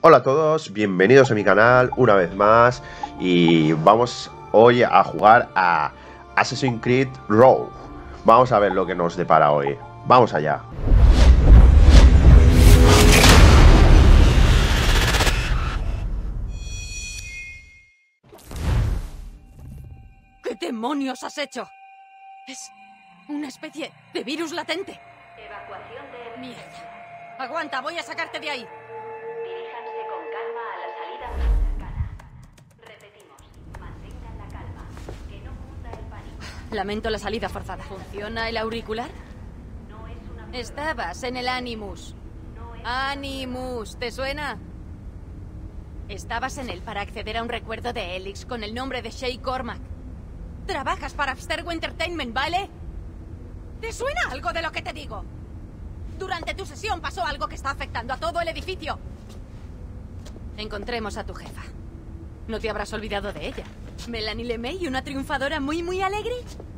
Hola a todos, bienvenidos a mi canal una vez más y vamos hoy a jugar a Assassin's Creed Rogue. Vamos a ver lo que nos depara hoy. Vamos allá. ¿Qué demonios has hecho? Es una especie de virus latente. Evacuación de... Mierda. Aguanta, voy a sacarte de ahí. Diríjanse con calma a la salida más cercana. Repetimos, mantengan la calma. Que no cunda el pánico. Lamento la salida forzada. ¿Funciona el auricular? No es una prueba. Estabas en el Animus. No es... Animus, ¿te suena? Estabas en él para acceder a un recuerdo de Helix con el nombre de Shay Cormac. Trabajas para Abstergo Entertainment, ¿vale? ¿Te suena algo de lo que te digo? Durante tu sesión pasó algo que está afectando a todo el edificio. Encontremos a tu jefa. No te habrás olvidado de ella. Melanie LeMay, una triunfadora muy alegre.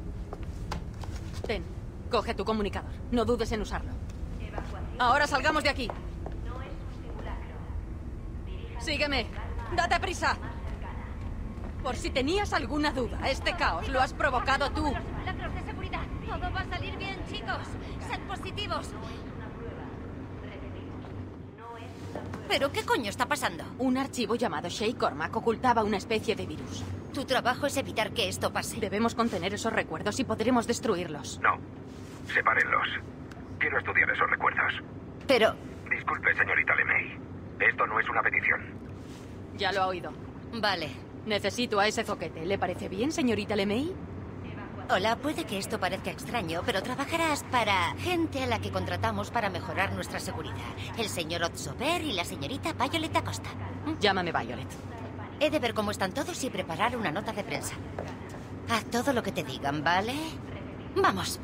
Ten, coge tu comunicador. No dudes en usarlo. Evacuación Ahora salgamos de aquí. no es un simulacro. Diríjanse Sígueme. con calma Date prisa. más cercana. Por si tenías alguna duda, este caos lo has provocado tú. Simulacros de seguridad. Todo va a salir bien, chicos. Sed positivos. No es una prueba. Repetimos, no es una prueba. ¿Pero qué coño está pasando? Un archivo llamado Shay Cormac ocultaba una especie de virus. Tu trabajo es evitar que esto pase. Debemos contener esos recuerdos y podremos destruirlos. No. Sepárenlos. Quiero estudiar esos recuerdos. Pero... Disculpe, señorita LeMay. Esto no es una petición. Ya lo ha oído. Vale. Necesito a ese zoquete. ¿Le parece bien, señorita LeMay? Hola, puede que esto parezca extraño, pero trabajarás para gente a la que contratamos para mejorar nuestra seguridad. El señor Otsober y la señorita Violet Acosta. Llámame Violet. He de ver cómo están todos y preparar una nota de prensa. Haz todo lo que te digan, ¿vale? Vamos.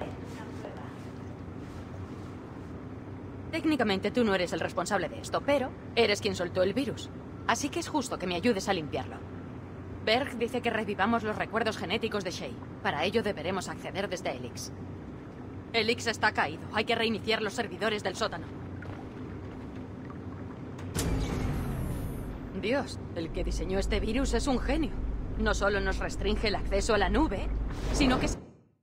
Técnicamente tú no eres el responsable de esto, pero eres quien soltó el virus. Así que es justo que me ayudes a limpiarlo. Berg dice que revivamos los recuerdos genéticos de Shay. Para ello deberemos acceder desde Helix. Helix está caído. Hay que reiniciar los servidores del sótano. Dios, el que diseñó este virus es un genio. No solo nos restringe el acceso a la nube, sino que...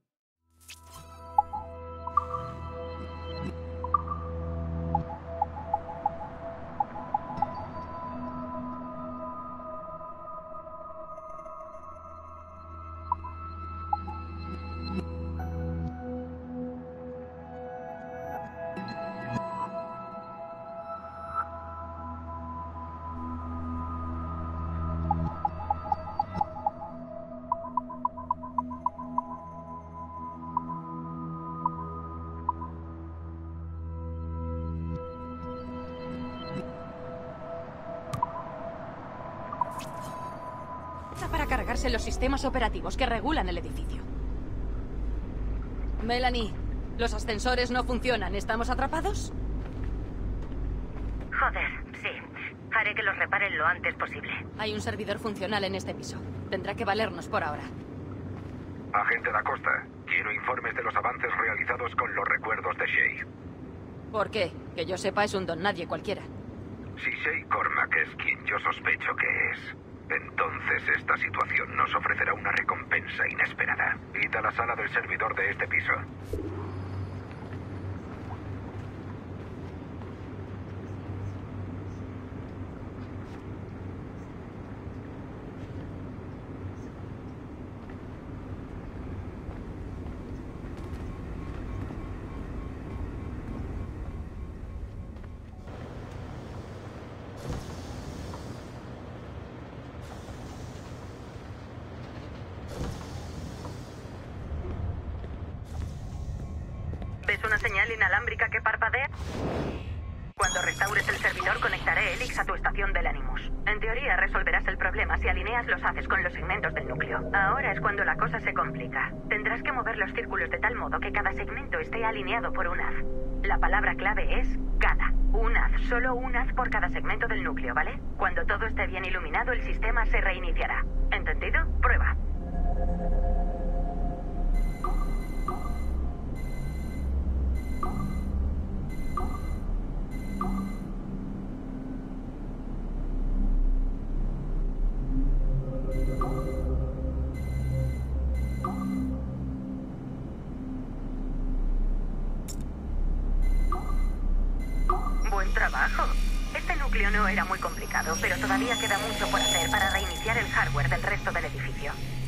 para cargarse los sistemas operativos que regulan el edificio. Melanie, los ascensores no funcionan. ¿Estamos atrapados? Joder, sí. Haré que los reparen lo antes posible. Hay un servidor funcional en este piso. Tendrá que valernos por ahora. Agente da Costa, quiero informes de los avances realizados con los recuerdos de Shay. ¿Por qué? Que yo sepa es un don nadie cualquiera. Si Shay Cormac es quien yo sospecho que es, entonces esta situación nos ofrecerá una recompensa inesperada. Id a la sala del servidor de este piso. ¿Ves una señal inalámbrica que parpadea? Cuando restaures el servidor, conectaré Helix a tu estación del Animus. En teoría, resolverás el problema si alineas los haces con los segmentos del núcleo. Ahora es cuando la cosa se complica. Tendrás que mover los círculos de tal modo que cada segmento esté alineado por un haz. La palabra clave es cada. Un haz, solo un haz por cada segmento del núcleo, ¿vale? Cuando todo esté bien iluminado, el sistema se reiniciará. ¿Entendido? Prueba. núcleo no era muy complicado, pero todavía queda mucho por hacer para reiniciar el hardware del resto del edificio.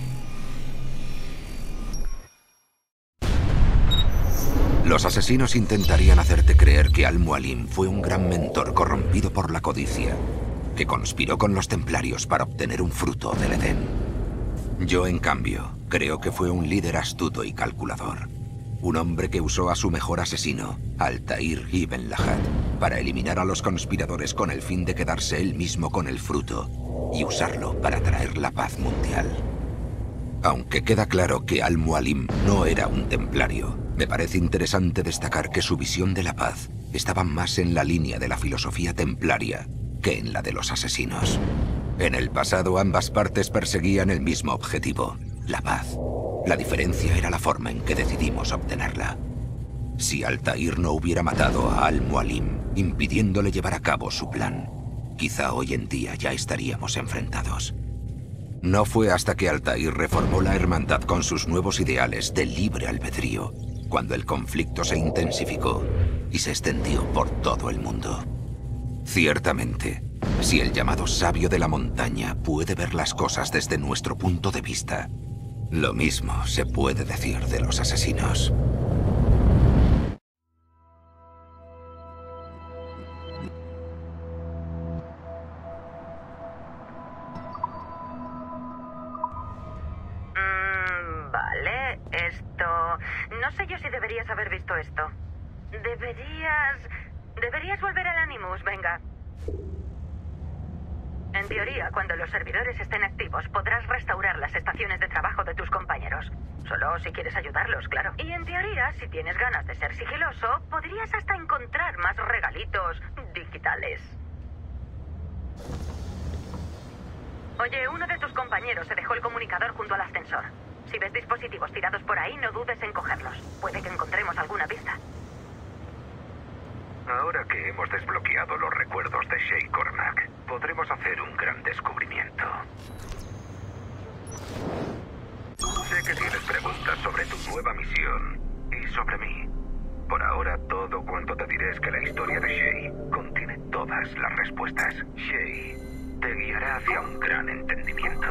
Los asesinos intentarían hacerte creer que Al-Mualim fue un gran mentor corrompido por la codicia, que conspiró con los templarios para obtener un fruto del Edén. Yo, en cambio, creo que fue un líder astuto y calculador. Un hombre que usó a su mejor asesino, Altair ibn Lahad, para eliminar a los conspiradores con el fin de quedarse él mismo con el fruto y usarlo para traer la paz mundial. Aunque queda claro que Al-Mualim no era un templario, me parece interesante destacar que su visión de la paz estaba más en la línea de la filosofía templaria que en la de los asesinos. En el pasado ambas partes perseguían el mismo objetivo, la paz. La diferencia era la forma en que decidimos obtenerla. Si Altair no hubiera matado a Al-Mualim, impidiéndole llevar a cabo su plan, quizá hoy en día ya estaríamos enfrentados. No fue hasta que Altair reformó la hermandad con sus nuevos ideales de libre albedrío, cuando el conflicto se intensificó y se extendió por todo el mundo. Ciertamente, si el llamado sabio de la montaña puede ver las cosas desde nuestro punto de vista, lo mismo se puede decir de los asesinos. Vale, esto... No sé yo si deberías haber visto esto. Deberías volver al Animus, venga. En teoría, cuando los servidores estén activos, podrás restaurar las estaciones de trabajo de tus compañeros. Solo si quieres ayudarlos, claro. Y en teoría, si tienes ganas de ser sigiloso, podrías hasta encontrar más regalitos digitales. Oye, uno de tus compañeros se dejó el comunicador junto al ascensor. Si ves dispositivos tirados por ahí, no dudes en cogerlos. Puede que encontremos alguna pista. Ahora que hemos desbloqueado los recuerdos de Shay Cormac, podremos hacer un gran descubrimiento. Sé que tienes preguntas sobre tu nueva misión y sobre mí. Por ahora, todo cuanto te diré es que la historia de Shay contiene todas las respuestas. Shay te guiará hacia un gran entendimiento.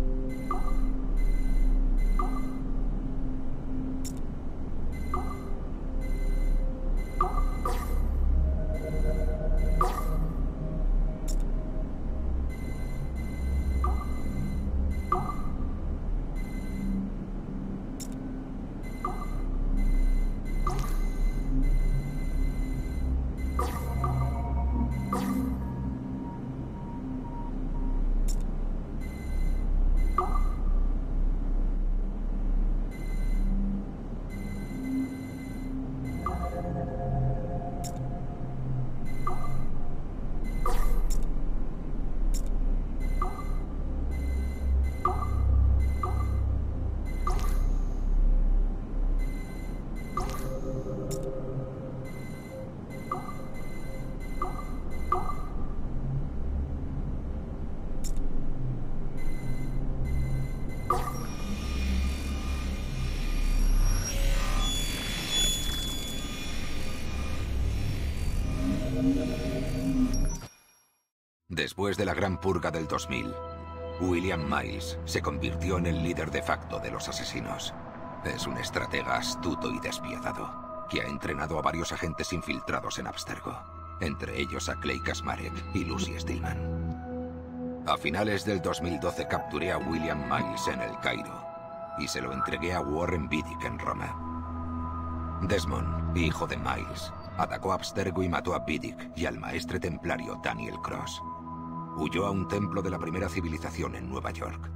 Después de la Gran Purga del 2000, William Miles se convirtió en el líder de facto de los asesinos. Es un estratega astuto y despiadado, que ha entrenado a varios agentes infiltrados en Abstergo, entre ellos a Clay Kasmarek y Lucy Stillman. A finales del 2012 capturé a William Miles en el Cairo y se lo entregué a Warren Vidic en Roma. Desmond, hijo de Miles, atacó a Abstergo y mató a Vidic y al maestre templario Daniel Cross. Huyó a un templo de la primera civilización en Nueva York.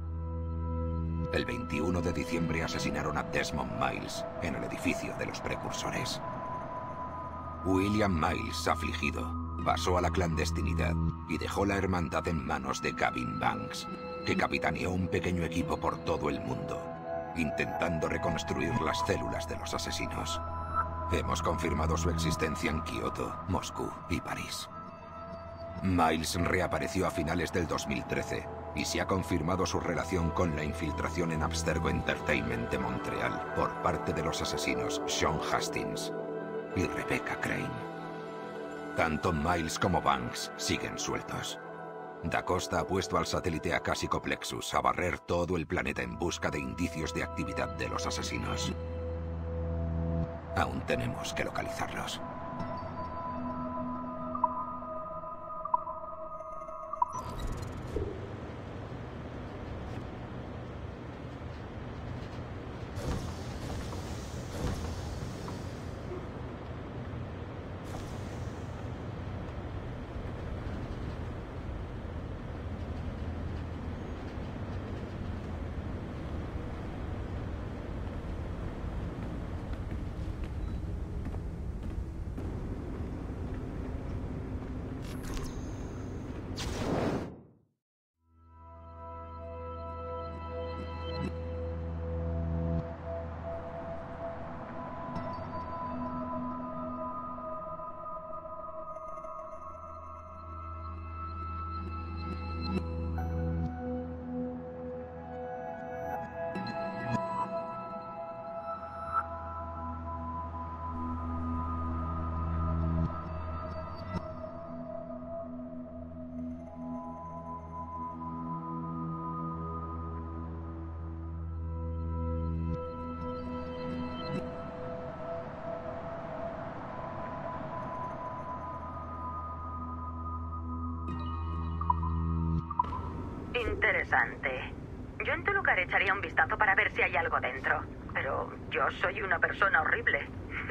El 21 de diciembre asesinaron a Desmond Miles en el edificio de los precursores. William Miles, afligido, pasó a la clandestinidad y dejó la hermandad en manos de Gavin Banks, que capitaneó un pequeño equipo por todo el mundo, intentando reconstruir las células de los asesinos. Hemos confirmado su existencia en Kioto, Moscú y París. Miles reapareció a finales del 2013 y se ha confirmado su relación con la infiltración en Abstergo Entertainment de Montreal por parte de los asesinos Sean Hastings y Rebecca Crane. Tanto Miles como Banks siguen sueltos. Da Costa ha puesto al satélite Acásico Plexus a barrer todo el planeta en busca de indicios de actividad de los asesinos. Aún tenemos que localizarlos. Interesante. Yo en tu lugar echaría un vistazo para ver si hay algo dentro. Pero yo soy una persona horrible.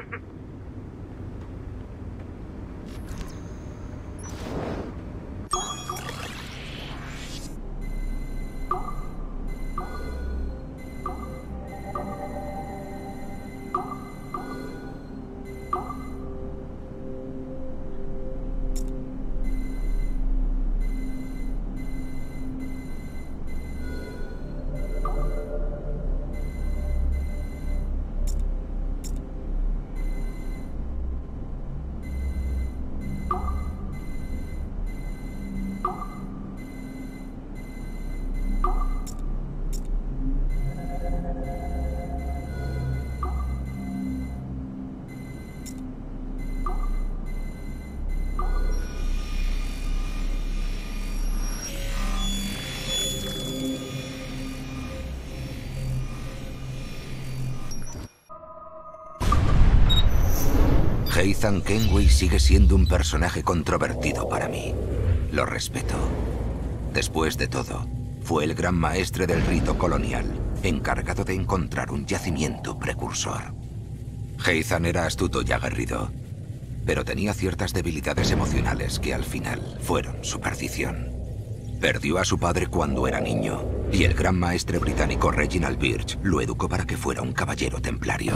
Ethan Kenway sigue siendo un personaje controvertido para mí. Lo respeto. Después de todo, fue el gran maestre del rito colonial, encargado de encontrar un yacimiento precursor. Ethan era astuto y aguerrido, pero tenía ciertas debilidades emocionales que al final fueron su perdición. Perdió a su padre cuando era niño, y el gran maestre británico Reginald Birch lo educó para que fuera un caballero templario.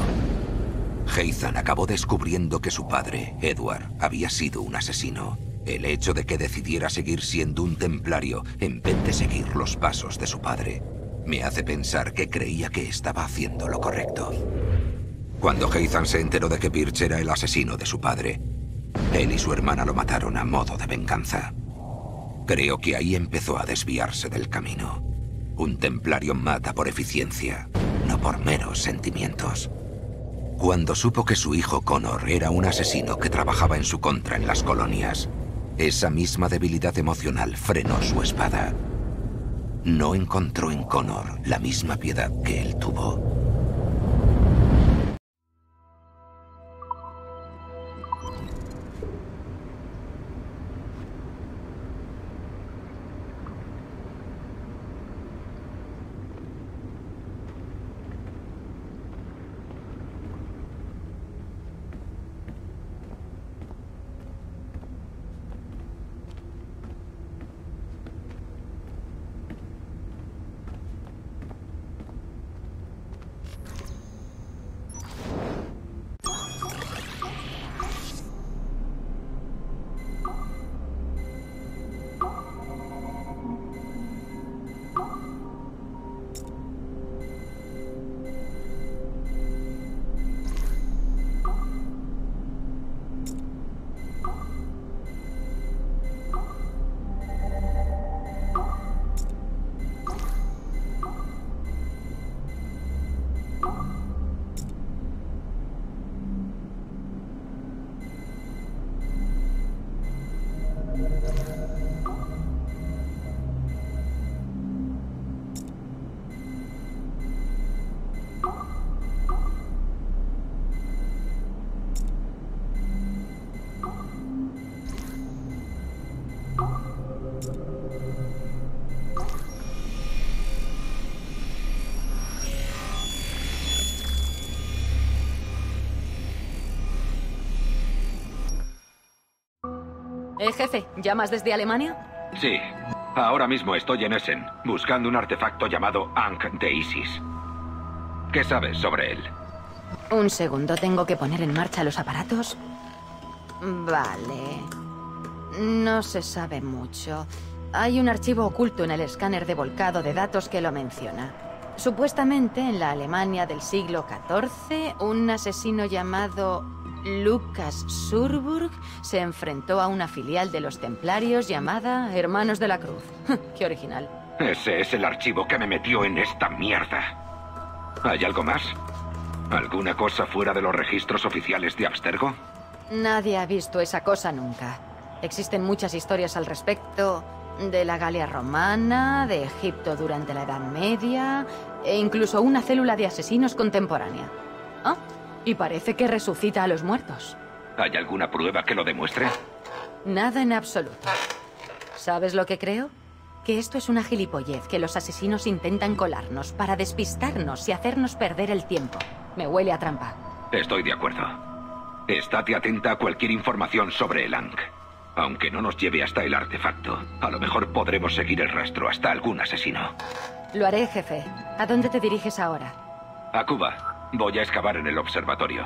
Ethan acabó descubriendo que su padre, Edward, había sido un asesino. El hecho de que decidiera seguir siendo un templario en vez de seguir los pasos de su padre me hace pensar que creía que estaba haciendo lo correcto. Cuando Ethan se enteró de que Birch era el asesino de su padre, él y su hermana lo mataron a modo de venganza. Creo que ahí empezó a desviarse del camino. Un templario mata por eficiencia, no por meros sentimientos. Cuando supo que su hijo Connor era un asesino que trabajaba en su contra en las colonias, esa misma debilidad emocional frenó su espada. No encontró en Connor la misma piedad que él tuvo. Jefe, ¿llamas desde Alemania? Sí. Ahora mismo estoy en Essen, buscando un artefacto llamado Ankh de Isis. ¿Qué sabes sobre él? Un segundo, tengo que poner en marcha los aparatos. Vale. No se sabe mucho. Hay un archivo oculto en el escáner de volcado de datos que lo menciona. Supuestamente, en la Alemania del siglo XIV, un asesino llamado Lucas Surburg se enfrentó a una filial de los templarios llamada Hermanos de la Cruz. ¡Qué original! Ese es el archivo que me metió en esta mierda. ¿Hay algo más? ¿Alguna cosa fuera de los registros oficiales de Abstergo? Nadie ha visto esa cosa nunca. Existen muchas historias al respecto, de la Galia romana, de Egipto durante la Edad Media, e incluso una célula de asesinos contemporánea. ¿Ah? Y parece que resucita a los muertos. ¿Hay alguna prueba que lo demuestre? Nada en absoluto. ¿Sabes lo que creo? Que esto es una gilipollez que los asesinos intentan colarnos para despistarnos y hacernos perder el tiempo. Me huele a trampa. Estoy de acuerdo. Estate atenta a cualquier información sobre el Ankh. Aunque no nos lleve hasta el artefacto, a lo mejor podremos seguir el rastro hasta algún asesino. Lo haré, jefe. ¿A dónde te diriges ahora? A Cuba. Voy a excavar en el observatorio.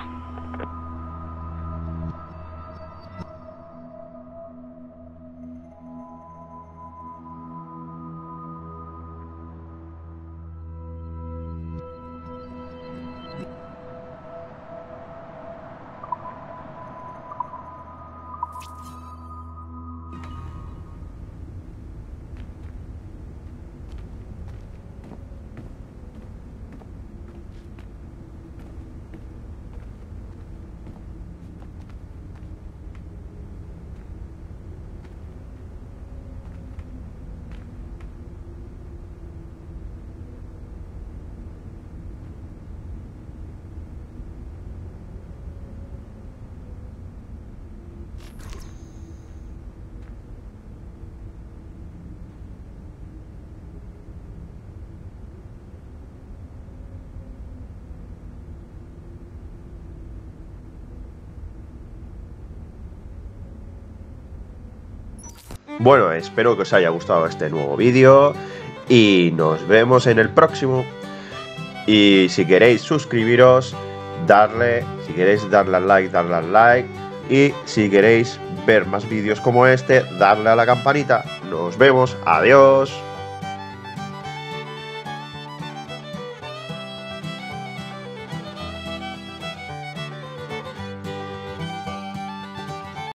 Bueno, espero que os haya gustado este nuevo vídeo y nos vemos en el próximo. Y si queréis suscribiros, si queréis darle al like, y si queréis ver más vídeos como este, darle a la campanita. Nos vemos, adiós.